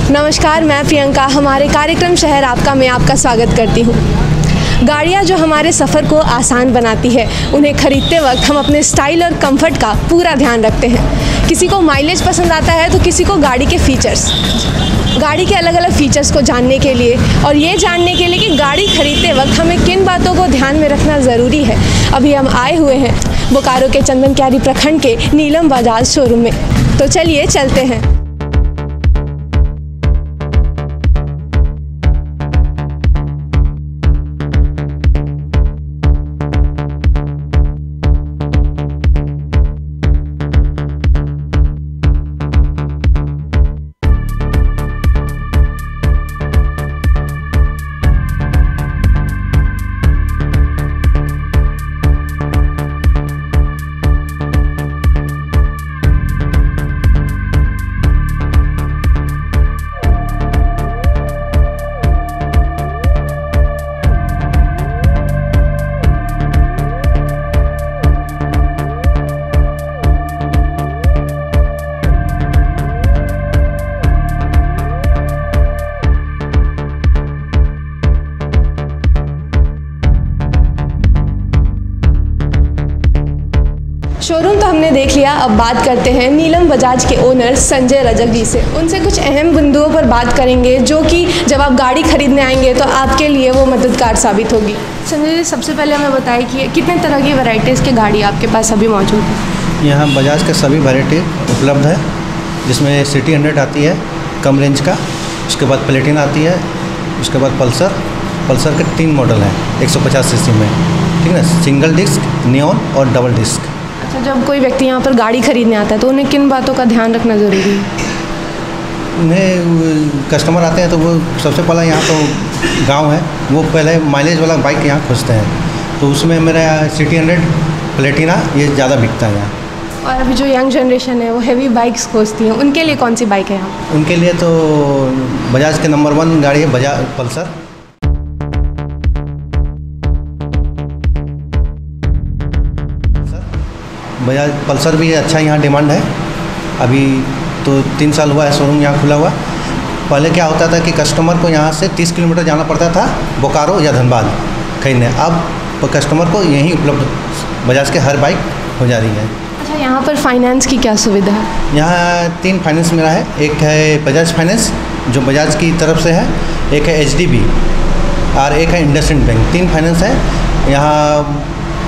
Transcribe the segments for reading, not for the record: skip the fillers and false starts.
नमस्कार, मैं प्रियंका। हमारे कार्यक्रम शहर आपका में आपका स्वागत करती हूँ। गाड़ियाँ जो हमारे सफ़र को आसान बनाती है, उन्हें खरीदते वक्त हम अपने स्टाइल और कंफर्ट का पूरा ध्यान रखते हैं। किसी को माइलेज पसंद आता है तो किसी को गाड़ी के फीचर्स। गाड़ी के अलग अलग फ़ीचर्स को जानने के लिए और ये जानने के लिए कि गाड़ी खरीदते वक्त हमें किन बातों को ध्यान में रखना ज़रूरी है, अभी हम आए हुए हैं बोकारो के चंदन क्यारी प्रखंड के नीलम बजाज शोरूम में। तो चलिए चलते हैं। शोरूम तो हमने देख लिया, अब बात करते हैं नीलम बजाज के ओनर संजय रजक जी से। उनसे कुछ अहम बिंदुओं पर बात करेंगे जो कि जब आप गाड़ी खरीदने आएंगे तो आपके लिए वो मददगार साबित होगी। संजय जी, सबसे पहले हमें बताइए कि कितने तरह की वैरायटीज़ की गाड़ी आपके पास अभी मौजूद है? यहाँ बजाज के सभी वैरायटी उपलब्ध है, जिसमें सिटी 100 आती है कम रेंज का, उसके बाद प्लेटिना आती है, उसके बाद पल्सर के 3 मॉडल हैं 150 सीसी में, ठीक है, सिंगल डिस्क, नियॉन और डबल डिस्क। अच्छा, जब कोई व्यक्ति यहाँ पर गाड़ी खरीदने आता है तो उन्हें किन बातों का ध्यान रखना ज़रूरी है? उन्हें कस्टमर आते हैं तो वो सबसे पहला यहाँ तो गांव है, वो पहले माइलेज वाला बाइक यहाँ खोजते हैं, तो उसमें मेरा सिटी 100 प्लेटिना ये ज़्यादा बिकता है यहाँ। और अभी जो यंग जनरेशन है वो हैवी बाइक्स खोजती हैं, उनके लिए कौन सी बाइक है यहाँ? उनके लिए तो बजाज के नंबर 1 गाड़ी है बजाज पल्सर। बजाज पल्सर भी अच्छा यहाँ डिमांड है। अभी तो 3 साल हुआ है शोरूम यहाँ खुला हुआ। पहले क्या होता था कि कस्टमर को यहाँ से 30 किलोमीटर जाना पड़ता था बोकारो या धनबाद खरीदने, अब कस्टमर को यहीं उपलब्ध बजाज के हर बाइक हो जा रही है। अच्छा, यहाँ पर फाइनेंस की क्या सुविधा है? यहाँ 3 फाइनेंस मेरा है, एक है बजाज फाइनेंस जो बजाज की तरफ से है, एक है HDB और एक है इंडसइंड बैंक। 3 फाइनेंस है यहाँ।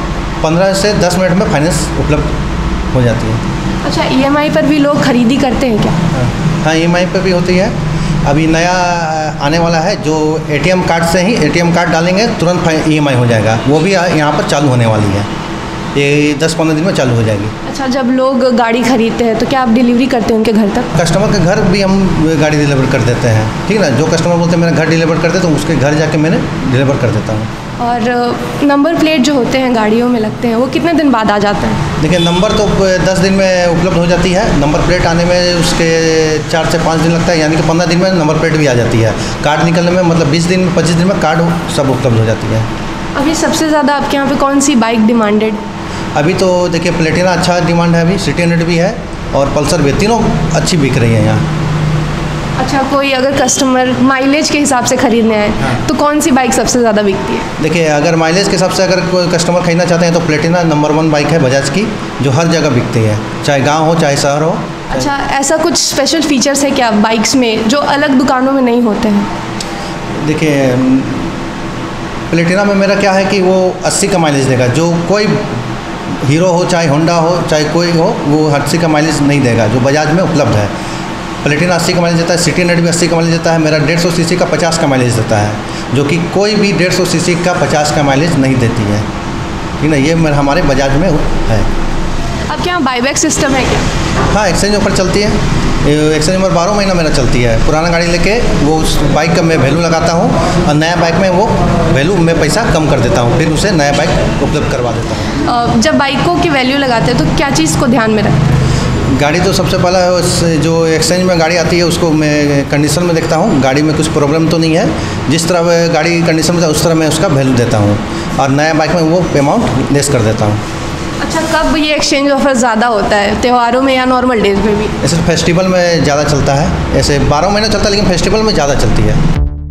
15 से 10 मिनट में फाइनेंस उपलब्ध हो जाती है। अच्छा, EMI पर भी लोग खरीदी करते हैं क्या? हाँ, EMI पर भी होती है। अभी नया आने वाला है जो ATM कार्ड से ही ATM कार्ड डालेंगे तुरंत EMI हो जाएगा, वो भी यहाँ पर चालू होने वाली है, ये 10-15 दिन में चालू हो जाएगी। अच्छा, जब लोग गाड़ी खरीदते हैं तो क्या आप डिलीवरी करते हैं उनके घर तक? कस्टमर के घर भी हम गाड़ी डिलीवर कर देते हैं, ठीक है ना। जो कस्टमर बोलते हैं मेरा घर डिलीवर कर दे तो उसके घर जाके मैंने डिलीवर कर देता हूँ। और नंबर प्लेट जो होते हैं गाड़ियों में लगते हैं वो कितने दिन बाद आ जाते हैं? देखिए, नंबर तो 10 दिन में उपलब्ध हो जाती है। नंबर प्लेट आने में उसके 4 से 5 दिन लगता है, यानी कि 15 दिन में नंबर प्लेट भी आ जाती है। कार्ड निकलने में मतलब 20 दिन में 25 दिन में कार्ड सब उपलब्ध हो जाती है। अभी सबसे ज़्यादा आपके यहाँ पे कौन सी बाइक डिमांडेड? अभी तो देखिए प्लेटिना अच्छा डिमांड है, अभी सिटी 100 भी है और पल्सर भी, तीनों अच्छी बिक रही है यहाँ। अच्छा, कोई अगर कस्टमर माइलेज के हिसाब से खरीदने आए तो कौन सी बाइक सबसे ज़्यादा बिकती है? देखिए, अगर माइलेज के हिसाब से अगर कोई कस्टमर खरीदना चाहते हैं तो प्लेटिना नंबर 1 बाइक है बजाज की, जो हर जगह बिकती है, चाहे गांव हो चाहे शहर हो। अच्छा, ऐसा कुछ स्पेशल फीचर्स है क्या बाइक्स में जो अलग दुकानों में नहीं होते हैं? देखिए, प्लेटिना में मेरा क्या है कि वो 80 का माइलेज देगा, जो कोई हीरो हो चाहे होंडा हो चाहे कोई हो, वो 80 का माइलेज नहीं देगा जो बजाज में उपलब्ध है। प्लेटिना 80 का माइलेज देता है, सिटी 100 भी 80 का माइलेज देता है, मेरा 150 सीसी का 50 का माइलेज देता है, जो कि कोई भी 150 सीसी का 50 का माइलेज नहीं देती है, ठीक ना। ये मेरा हमारे बजाज में है। आपके यहाँ बाईबैक सिस्टम है क्या? हाँ, एक्सचेंज ऑफर चलती है। एक्सचेंज ऑफर 12 महीना मेरा चलती है। पुराना गाड़ी लेके वो उस बाइक का मैं वैल्यू लगाता हूँ और नया बाइक में वो वैल्यू में पैसा कम कर देता हूँ, फिर उसे नया बाइक उपलब्ध करवा देता हूँ। जब बाइकों की वैल्यू लगाते हैं तो क्या चीज़ को ध्यान में रखते हैं? गाड़ी तो सबसे पहला जो एक्सचेंज में गाड़ी आती है उसको मैं कंडीशन में देखता हूँ, गाड़ी में कुछ प्रॉब्लम तो नहीं है। जिस तरह गाड़ी कंडीशन में उस तरह मैं उसका वैल्यू देता हूँ और नया बाइक में वो अमाउंट लेस कर देता हूँ। अच्छा, कब ये एक्सचेंज ऑफर ज़्यादा होता है, त्योहारों में या नॉर्मल डेज में भी? ऐसे फेस्टिवल में ज़्यादा चलता है, ऐसे 12 महीने चलता है लेकिन फेस्टिवल में ज़्यादा चलती है।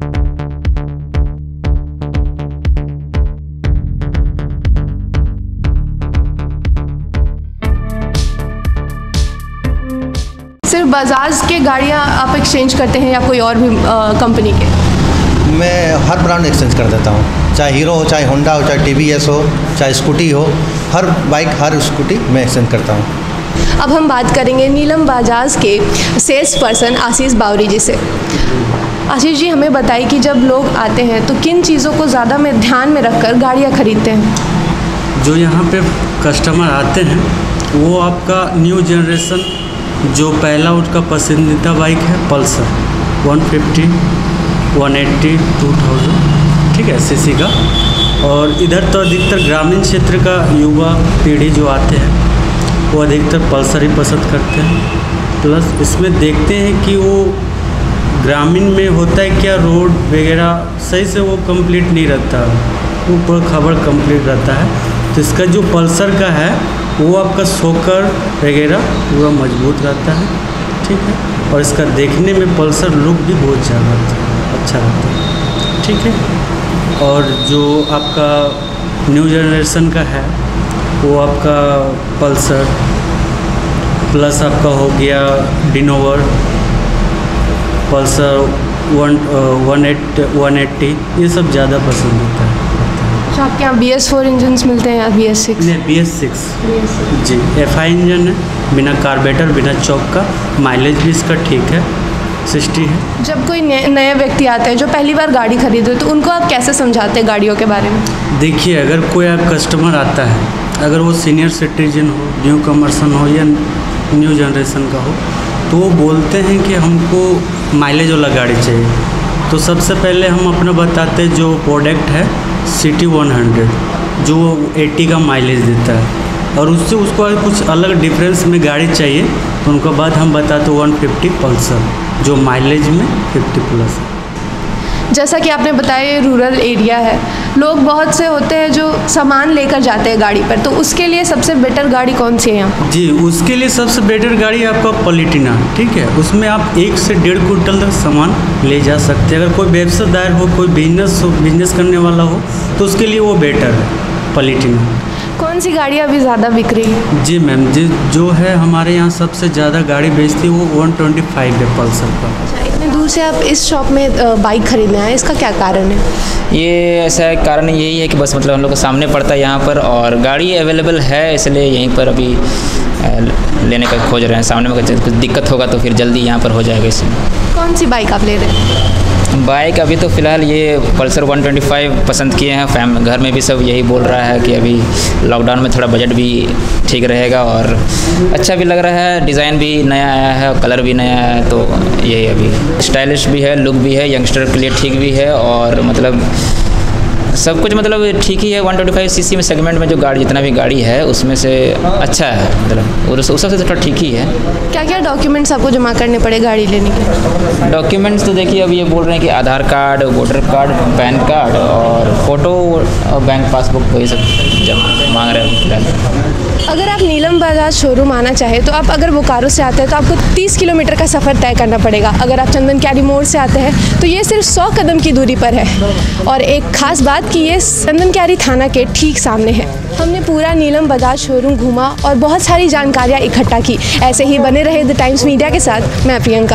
सिर्फ बजाज के गाड़ियाँ आप एक्सचेंज करते हैं या कोई और भी कंपनी के? मैं हर ब्रांड एक्सचेंज कर देता हूँ, चाहे हीरो हो, चाहे होंडा हो, चाहे टीवीएस हो, चाहे स्कूटी हो, हर बाइक हर स्कूटी मैं एक्सचेंज करता हूँ। अब हम बात करेंगे नीलम बजाज के सेल्स पर्सन आशीष बावरी जी से। आशीष जी, हमें बताइए कि जब लोग आते हैं तो किन चीज़ों को ज़्यादा में ध्यान में रखकर गाड़ियाँ खरीदते हैं? जो यहाँ पे कस्टमर आते हैं वो आपका न्यू जनरेशन जो पहला उनका पसंदीदा बाइक है पल्सर 150, 180, 2000, ठीक है, सीसी का। और इधर तो अधिकतर ग्रामीण क्षेत्र का युवा पीढ़ी जो आते हैं वो अधिकतर पल्सर ही पसंद करते हैं। प्लस इसमें देखते हैं कि वो ग्रामीण में होता है क्या, रोड वगैरह सही से वो कंप्लीट नहीं रहता, वो पूरा खबर कंप्लीट रहता है। तो इसका जो पल्सर का है वो आपका शॉकर वगैरह पूरा मजबूत रहता है, ठीक है। और इसका देखने में पल्सर लुक भी बहुत ज़्यादा अच्छा रहता है, ठीक है। और जो आपका न्यू जनरेशन का है वो आपका पल्सर प्लस आपका हो गया डिनोवर, पल्सर 180, ये सब ज़्यादा पसंद होता है। अच्छा, आपके यहाँ BS4 इंजन्स मिलते हैं या BS6? नहीं, BS6 जी, FI इंजन है, बिना कार्बेटर बिना चौक का, माइलेज भी इसका ठीक है, 60 है। जब कोई नए व्यक्ति आते हैं जो पहली बार गाड़ी खरीदे तो उनको आप कैसे समझाते हैं गाड़ियों के बारे में? देखिए, अगर कोई आप कस्टमर आता है, अगर वो सीनियर सिटीजन हो, न्यू कमर्सन हो या न्यू जनरेशन का हो, तो वो बोलते हैं कि हमको माइलेज वाला गाड़ी चाहिए। तो सबसे पहले हम अपना बताते हैं जो प्रोडक्ट है सिटी 100 जो 80 का माइलेज देता है, और उससे उसको कुछ अलग डिफरेंस में गाड़ी चाहिए तो उनके बाद हम बताते 150 पल्सर जो माइलेज में 50 प्लस है। जैसा कि आपने बताया ये रूरल एरिया है, लोग बहुत से होते हैं जो सामान लेकर जाते हैं गाड़ी पर, तो उसके लिए सबसे बेटर गाड़ी कौन सी है यहाँ? जी, उसके लिए सबसे बेटर गाड़ी आपका पलिटिना, ठीक है। उसमें आप 1 से 1.5 क्विंटल तक सामान ले जा सकते हैं। अगर कोई व्यवसायदार हो, कोई बिजनेस करने वाला हो, तो उसके लिए वो बेटर है पलिटिना। कौन सी गाड़ी अभी ज़्यादा बिक रही है? जी मैम, जो है हमारे यहाँ सबसे ज़्यादा गाड़ी बेचती है वो 125 है पल्सर का। अच्छा, इतने दूर से आप इस शॉप में बाइक खरीदने आए, इसका क्या कारण है? ये ऐसा कारण यही है कि बस मतलब हम लोग के सामने पड़ता है यहाँ पर और गाड़ी अवेलेबल है, इसलिए यहीं पर अभी लेने का खोज रहे हैं। सामने में कुछ दिक्कत होगा तो फिर जल्दी यहाँ पर हो जाएगा। इसमें कौन सी बाइक आप ले रहे हैं? बाइक अभी तो फ़िलहाल ये पल्सर 125 पसंद किए हैं। घर में भी सब यही बोल रहा है कि अभी लॉकडाउन में थोड़ा बजट भी ठीक रहेगा और अच्छा भी लग रहा है, डिज़ाइन भी नया आया है और कलर भी नया आया है, तो यही अभी स्टाइलिश भी है, लुक भी है, यंगस्टर के लिए ठीक भी है और मतलब सब कुछ मतलब ठीक ही है। 125 सीसी में सेगमेंट में जो गाड़ी जितना भी गाड़ी है उसमें से अच्छा है, मतलब उस सबसे थोड़ा ठीक ही है। क्या क्या डॉक्यूमेंट्स आपको जमा करने पड़े गाड़ी लेने के? डॉक्यूमेंट्स तो देखिए अभी ये बोल रहे हैं कि Aadhaar card, voter card, PAN card और फ़ोटो और बैंक पासबुक, वही सब जमा मांग रहे हैं फिलहाल। अगर आप नीलम बजाज शोरूम आना चाहें तो आप अगर बोकारो से आते हैं तो आपको 30 किलोमीटर का सफ़र तय करना पड़ेगा। अगर आप चंदन क्यारी मोड़ से आते हैं तो ये सिर्फ 100 कदम की दूरी पर है। और एक ख़ास बात कि ये चंदन क्यारी थाना के ठीक सामने है। हमने पूरा नीलम बजाज शोरूम घूमा और बहुत सारी जानकारियाँ इकट्ठा की। ऐसे ही बने रहे द टाइम्स मीडिया के साथ, मैं प्रियंका।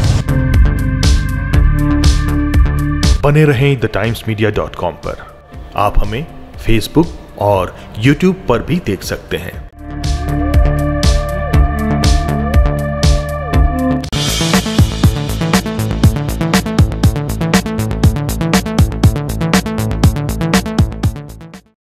बने रहें TheTimesMedia.com पर। आप हमें फेसबुक और यूट्यूब पर भी देख सकते हैं।